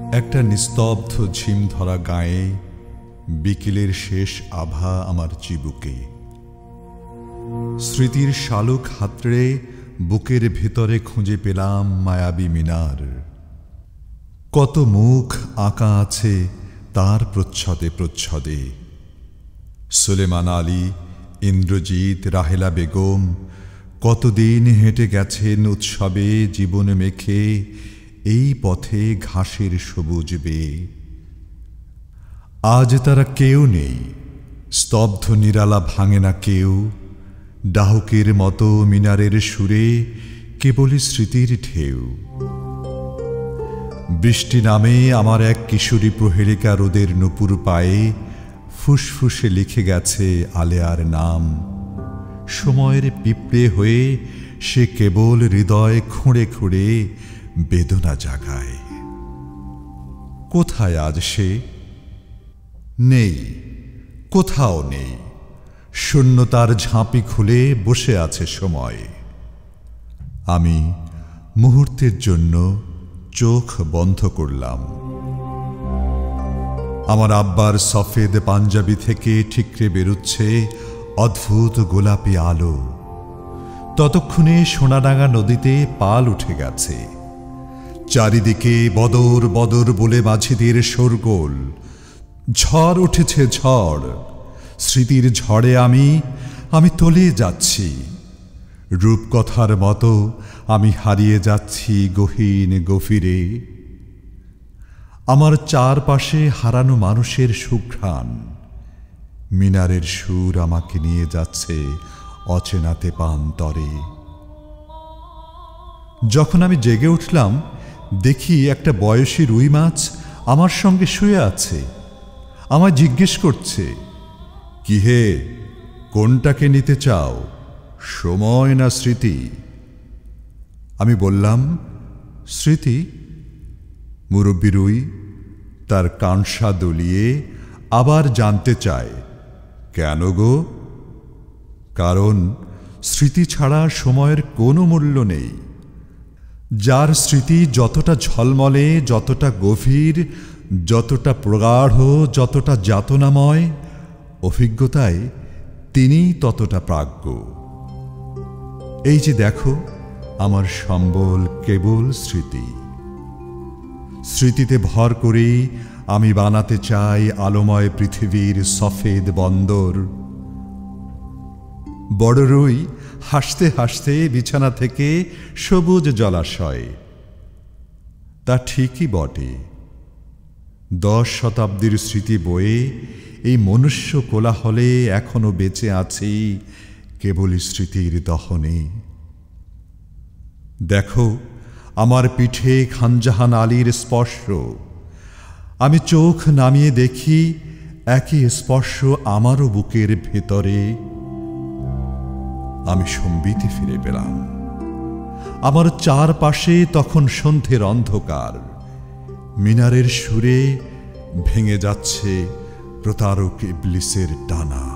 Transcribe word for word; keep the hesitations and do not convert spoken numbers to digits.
একটা নিস্তব্ধ ঝিম ধরা গায়ে বিকেলের শেষ আভা আমার চিবুকে। স্মৃতির শালুক হাতড়ে বুকের ভেতরে খুঁজে পেলাম মায়াবী মিনার। কত মুখ আঁকা আছে তার প্রচ্ছদে প্রচ্ছদে। সুলেমান আলী, ইন্দ্রজিৎ, রাহেলা বেগম কতদিন হেঁটে গেছেন উৎসবে জীবন মেখে এই পথে ঘাসের সবুজ বেয়ে। আজ তারা কেউ নেই, স্তব্ধ নিরালা ভাঙে না কেউ। ডাহুকের মতো মিনারের সুরে কেবলই স্মৃতির ঢেউ। বৃষ্টি নামে আমার এক কিশোরী প্রহেলিকা রোদের নুপুর পায়ে ফুসফুসে লিখে গেছে আলেয়ার নাম। সময়ের পিঁপড়ে হয়ে সে কেবল হৃদয় খুঁড়ে খুঁড়ে বেদনা জাগায়। কোথায় আজ সে? নেই, কোথাও নেই। শূন্যতার ঝাঁপি খুলে বসে আছে সময়। আমি মুহূর্তের জন্য চোখ বন্ধ করলাম। আমার আব্বার সফেদ পাঞ্জাবি থেকে ঠিকরে বেরুচ্ছে অদ্ভুত গোলাপি আলো। ততক্ষণে সোনাডাঙ্গা নদীতে পাল উঠে গেছে। চারিদিকে বদর বদর বলে মাঝিদের শোরগোল। ঝড় উঠেছে ঝড়। স্মৃতির ঝড়ে আমি আমি তলিয়ে যাচ্ছি। রূপকথার মতো আমি হারিয়ে যাচ্ছি গহীন গভীরে। আমার চারপাশে হারানো মানুষের সুঘ্রাণ। মিনারের সুর আমাকে নিয়ে যাচ্ছে অচেনাতে পান্তরে। যখন আমি জেগে উঠলাম, দেখি একটা বয়সী রুই মাছ আমার সঙ্গে শুয়ে আছে। আমায় জিজ্ঞেস করছে, কি হে, কোনটাকে নিতে চাও, সময় না স্মৃতি? আমি বললাম, স্মৃতি। মুরব্বি রুই তার কানসা দলিয়ে আবার জানতে চায়, কেন গো? কারণ স্মৃতি ছাড়া সময়ের কোনো মূল্য নেই। যার স্মৃতি যতটা ঝলমলে, যতটা গভীর, যতটা প্রগাঢ়, যতটা যাতনাময়, অভিজ্ঞতায় তিনি ততটা প্রাজ্ঞ। এই যে দেখো, আমার সম্বল কেবল স্মৃতি। স্মৃতিতে ভর করে আমি বানাতে চাই আলোময় পৃথিবীর সফেদ বন্দর। বড় রুই হাসতে হাসতে বিছানা থেকে সবুজ জলাশয়। তা ঠিকই বটে। দশ শতাব্দীর স্মৃতি বয়ে এই মনুষ্য কোলাহলে এখনো বেঁচে আছি কেবলই স্মৃতির দহনে। দেখো, আমার পিঠে খানজাহান আলীর স্পর্শ। আমি চোখ নামিয়ে দেখি একই স্পর্শ আমারও বুকের ভেতরে। আমি সম্বিতে ফিরে পেলাম। আমার চারপাশে তখন সন্ধ্যের অন্ধকার। মিনারের সুরে ভেঙে যাচ্ছে প্রতারক ইবলিসের ডানা।